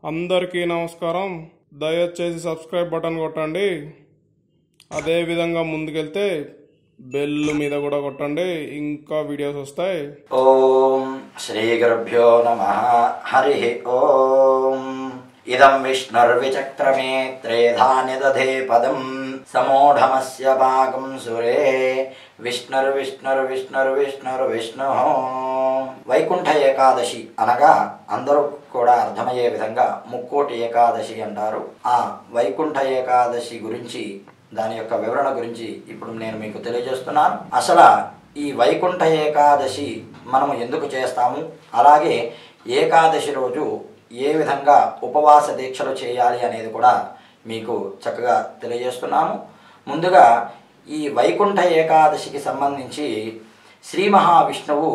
అందరికీ నమస్కారం. దయచేసి సబ్స్క్రైబ్ బటన్ కొట్టండి. అదే విధంగా ముందుకెళ్తే బెల్ మీద కూడా కొట్టండి, ఇంకా వీడియోస్ వస్తాయి. ఓం శ్రీ గురుభ్యో నమః. హరి ఓం. ఇదం విష్ణుర్విచక్రమే త్రేధాన్య దధే పదం సమూఢమస్య భాగం సురే విష్ణుర్విష్ణుర్విష్ణుర్విష్ణుర్విష్ణు. వైకుంఠ ఏకాదశి అనగా అందరూ కూడా అర్థమయ్యే విధంగా ముక్కోటి ఏకాదశి అంటారు. ఆ వైకుంఠ ఏకాదశి గురించి, దాని యొక్క వివరణ గురించి ఇప్పుడు నేను మీకు తెలియజేస్తున్నాను. అసలు ఈ వైకుంఠ ఏకాదశి మనము ఎందుకు చేస్తాము, అలాగే ఏకాదశి రోజు ఏ విధంగా ఉపవాస దీక్షలు చేయాలి అనేది కూడా మీకు చక్కగా తెలియజేస్తున్నాము. ముందుగా ఈ వైకుంఠ ఏకాదశికి సంబంధించి శ్రీ మహావిష్ణువు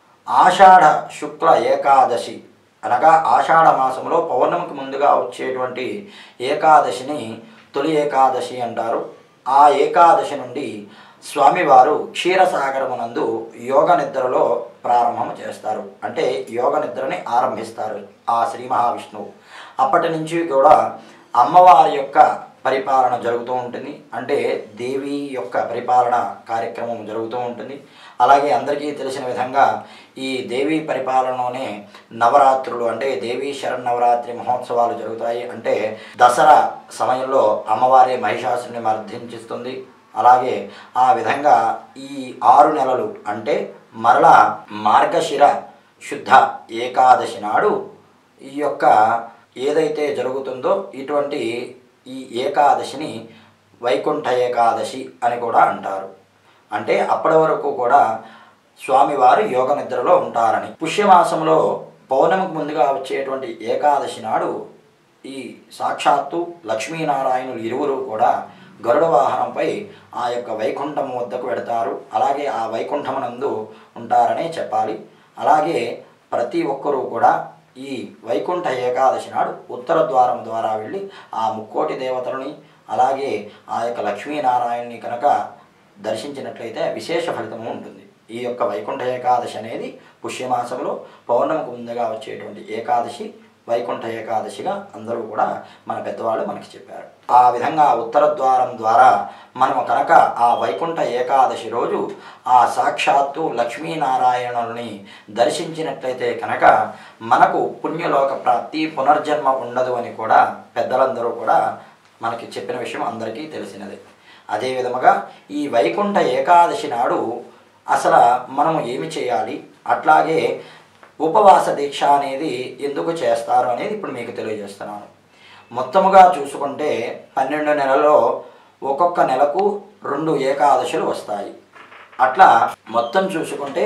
ఆషాఢ శుక్ల ఏకాదశి అనగా ఆషాఢ మాసంలో పౌర్ణమికి ముందుగా వచ్చేటువంటి ఏకాదశిని తొలి ఏకాదశి అంటారు. ఆ ఏకాదశి నుండి స్వామివారు క్షీరసాగరమునందు యోగ నిద్రలో ప్రారంభం చేస్తారు. అంటే యోగ నిద్రని ఆరంభిస్తారు ఆ శ్రీ మహావిష్ణువు. అప్పటి నుంచి కూడా అమ్మవారి యొక్క పరిపాలన జరుగుతూ ఉంటుంది. అంటే దేవి యొక్క పరిపాలన కార్యక్రమం జరుగుతూ ఉంటుంది. అలాగే అందరికీ తెలిసిన విధంగా ఈ దేవీ పరిపాలనలోనే నవరాత్రులు, అంటే దేవీ శరన్నవరాత్రి మహోత్సవాలు జరుగుతాయి. అంటే దసరా సమయంలో అమ్మవారి మహిషాసుని మర్దించిస్తుంది. అలాగే ఆ విధంగా ఈ 6 నెలలు అంటే మరలా మార్గశిర శుద్ధ ఏకాదశి నాడు ఈ యొక్క ఏదైతే జరుగుతుందో ఇటువంటి ఈ ఏకాదశిని వైకుంఠ ఏకాదశి అని కూడా అంటారు. అంటే అప్పటి వరకు కూడా స్వామివారు యోగ నిద్రలో ఉంటారని. పుష్యమాసంలో పౌర్ణమికి ముందుగా వచ్చేటువంటి ఏకాదశి నాడు ఈ సాక్షాత్తు లక్ష్మీనారాయణులు ఇరువురు కూడా గరుడ వాహనంపై ఆ యొక్క వైకుంఠం వద్దకు వెడతారు. అలాగే ఆ వైకుంఠమునందు ఉంటారనే చెప్పాలి. అలాగే ప్రతి ఒక్కరూ కూడా ఈ వైకుంఠ ఏకాదశి నాడు ఉత్తర ద్వారం ద్వారా వెళ్ళి ఆ ముక్కోటి దేవతలని, అలాగే ఆ యొక్క లక్ష్మీనారాయణని కనుక దర్శించినట్లయితే విశేష ఫలితము ఉంటుంది. ఈ యొక్క వైకుంఠ ఏకాదశి అనేది పుష్యమాసంలో పౌర్ణమికి ముందుగా వచ్చేటువంటి ఏకాదశి వైకుంఠ ఏకాదశిగా అందరూ కూడా మన పెద్దవాళ్ళు మనకి చెప్పారు. ఆ విధంగా ఉత్తర ద్వారం ద్వారా మనము కనుక ఆ వైకుంఠ ఏకాదశి రోజు ఆ సాక్షాత్తు లక్ష్మీనారాయణుల్ని దర్శించినట్లయితే కనుక మనకు పుణ్యలోక ప్రాప్తి, పునర్జన్మ ఉండదు అని కూడా పెద్దలందరూ కూడా మనకి చెప్పిన విషయం అందరికీ తెలిసినదే. అదే విధముగా ఈ వైకుంఠ ఏకాదశి నాడు అసలు మనము ఏమి చేయాలి, అట్లాగే ఉపవాస దీక్ష అనేది ఎందుకు చేస్తారు అనేది ఇప్పుడు మీకు తెలియజేస్తున్నాను. మొత్తముగా చూసుకుంటే 12 నెలల్లో ఒక్కొక్క నెలకు 2 ఏకాదశులు వస్తాయి. అట్లా మొత్తం చూసుకుంటే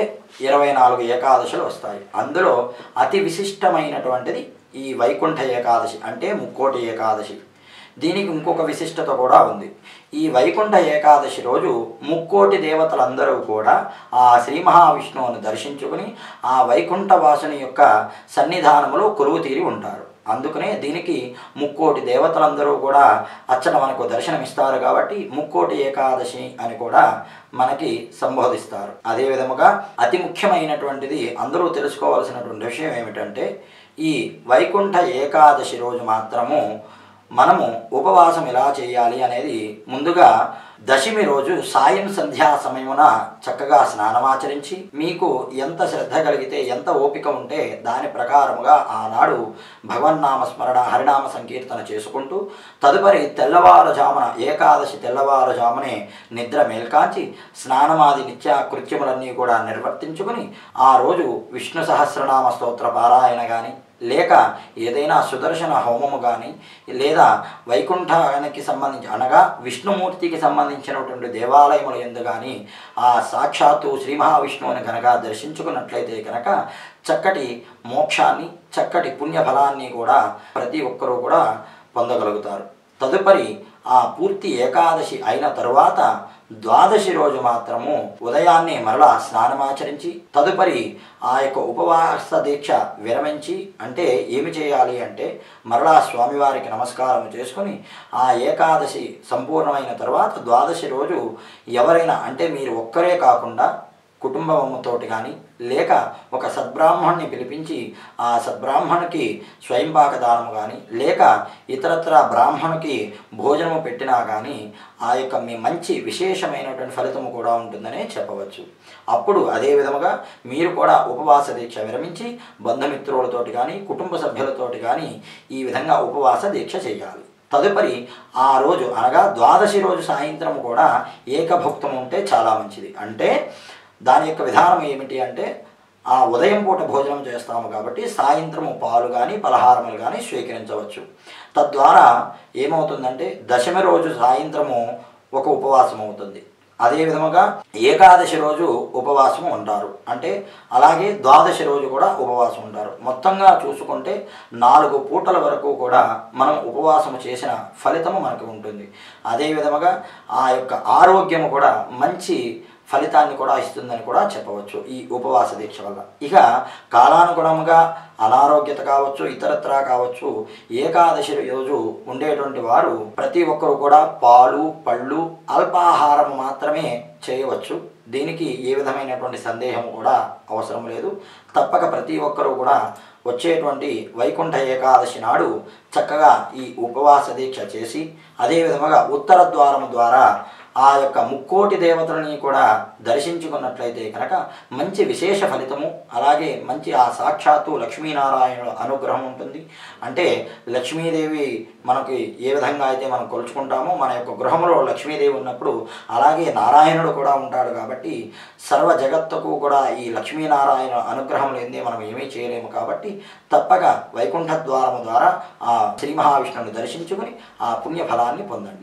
24 ఏకాదశులు వస్తాయి. అందులో అతి విశిష్టమైనటువంటిది ఈ వైకుంఠ ఏకాదశి, అంటే ముక్కోటి ఏకాదశి. దీనికి ఇంకొక విశిష్టత కూడా ఉంది. ఈ వైకుంఠ ఏకాదశి రోజు ముక్కోటి దేవతలందరూ కూడా ఆ శ్రీ మహావిష్ణువును దర్శించుకుని ఆ వైకుంఠ వాసుని యొక్క సన్నిధానములో కొలువు తీరి ఉంటారు. అందుకనే దీనికి ముక్కోటి దేవతలందరూ కూడా అచ్చట మనకు దర్శనమిస్తారు కాబట్టి ముక్కోటి ఏకాదశి అని కూడా మనకి సంబోధిస్తారు. అదే విధముగా అతి ముఖ్యమైనటువంటిది అందరూ తెలుసుకోవాల్సినటువంటి విషయం ఏమిటంటే ఈ వైకుంఠ ఏకాదశి రోజు మాత్రము మనము ఉపవాసం ఎలా చేయాలి అనేది ముందుగా దశమి రోజు సాయం సంధ్యా సమయమున చక్కగా స్నానమాచరించి, మీకు ఎంత శ్రద్ధ కలిగితే, ఎంత ఓపిక ఉంటే దాని ప్రకారముగా ఆనాడు భగవన్నామ స్మరణ, హరినామ సంకీర్తన చేసుకుంటూ తదుపరి తెల్లవారుజామున ఏకాదశి తెల్లవారుజామునే నిద్ర మేల్కాంచి స్నానమాది నిత్య కృత్యములన్నీ కూడా నిర్వర్తించుకుని ఆ రోజు విష్ణు సహస్రనామ స్తోత్ర పారాయణ కానీ, లేక ఏదైనా సుదర్శన హోమము కానీ, లేదా వైకుంఠానికి సంబంధించి అనగా విష్ణుమూర్తికి సంబంధించినటువంటి దేవాలయముల యందు కానీ ఆ సాక్షాత్తు శ్రీ మహావిష్ణువుని కనుక దర్శించుకున్నట్లయితే కనుక చక్కటి మోక్షాన్ని, చక్కటి పుణ్యఫలాన్ని కూడా ప్రతి ఒక్కరూ కూడా పొందగలుగుతారు. తదుపరి ఆ పూర్తి ఏకాదశి అయిన తరువాత ద్వాదశి రోజు మాత్రము ఉదయాన్నే మరలా స్నానమాచరించి తదుపరి ఆ యొక్క ఉపవాస దీక్ష విరమించి, అంటే ఏమి చేయాలి అంటే మరలా స్వామివారికి నమస్కారం చేసుకుని ఆ ఏకాదశి సంపూర్ణమైన తర్వాత ద్వాదశి రోజు ఎవరైనా, అంటే మీరు ఒక్కరే కాకుండా కుటుంబంతోటి కానీ లేక ఒక సద్బ్రాహ్మణ్ణి పిలిపించి ఆ సద్బ్రాహ్మణుకి స్వయంపాక దానము కానీ లేక ఇతరత్ర బ్రాహ్మణుకి భోజనము పెట్టినా కానీ ఆ యొక్క మీ మంచి విశేషమైనటువంటి ఫలితము కూడా ఉంటుందనే చెప్పవచ్చు. అప్పుడు అదే విధముగా మీరు కూడా ఉపవాస దీక్ష విరమించి బంధుమిత్రులతోటి కానీ కుటుంబ సభ్యులతోటి కానీ ఈ విధంగా ఉపవాస దీక్ష చేయాలి. తదుపరి ఆ రోజు అనగా ద్వాదశి రోజు సాయంత్రం కూడా ఏకభుక్తం ఉంటే చాలా మంచిది. అంటే దాని యొక్క విధానం ఏమిటి అంటే ఆ ఉదయం పూట భోజనం చేస్తాము కాబట్టి సాయంత్రము పాలు కానీ పలహారములు కానీ స్వీకరించవచ్చు. తద్వారా ఏమవుతుందంటే దశమి రోజు సాయంత్రము ఒక ఉపవాసం అవుతుంది. అదే విధముగా ఏకాదశి రోజు ఉపవాసం ఉంటారు, అంటే అలాగే ద్వాదశి రోజు కూడా ఉపవాసం ఉంటారు. మొత్తంగా చూసుకుంటే 4 పూటల వరకు కూడా మనం ఉపవాసం చేసిన ఫలితము మనకు ఉంటుంది. అదే విధముగా ఆ యొక్క ఆరోగ్యము కూడా మంచి ఫలితాన్ని కూడా ఇస్తుందని కూడా చెప్పవచ్చు ఈ ఉపవాస దీక్ష వల్ల. ఇక కాలానుగుణంగా అనారోగ్యత కావచ్చు ఇతరత్రా కావచ్చు ఏకాదశి రోజు ఉండేటువంటి వారు ప్రతి ఒక్కరు కూడా పాలు పళ్ళు అల్పాహారం మాత్రమే చేయవచ్చు. దీనికి ఏ విధమైనటువంటి సందేహం కూడా అవసరం లేదు. తప్పక ప్రతి ఒక్కరూ కూడా వచ్చేటువంటి వైకుంఠ ఏకాదశి నాడు చక్కగా ఈ ఉపవాస దీక్ష చేసి అదే విధముగా ఉత్తర ద్వారము ద్వారా ఆ యొక్క ముక్కోటి దేవతలని కూడా దర్శించుకున్నట్లయితే కనుక మంచి విశేష ఫలితము, అలాగే మంచి ఆ సాక్షాత్తు లక్ష్మీనారాయణుల అనుగ్రహం ఉంటుంది. అంటే లక్ష్మీదేవి మనకి ఏ విధంగా అయితే మనం కొలుచుకుంటామో మన యొక్క గృహంలో లక్ష్మీదేవి ఉన్నప్పుడు అలాగే నారాయణుడు కూడా ఉంటాడు. కాబట్టి సర్వ జగత్తుకు కూడా ఈ లక్ష్మీనారాయణ అనుగ్రహం లేనిదే మనం ఏమీ చేయలేము. కాబట్టి తప్పక వైకుంఠ ద్వారము ద్వారా ఆ శ్రీ మహావిష్ణువుని దర్శించుకుని ఆ పుణ్య ఫలాన్ని పొందండి.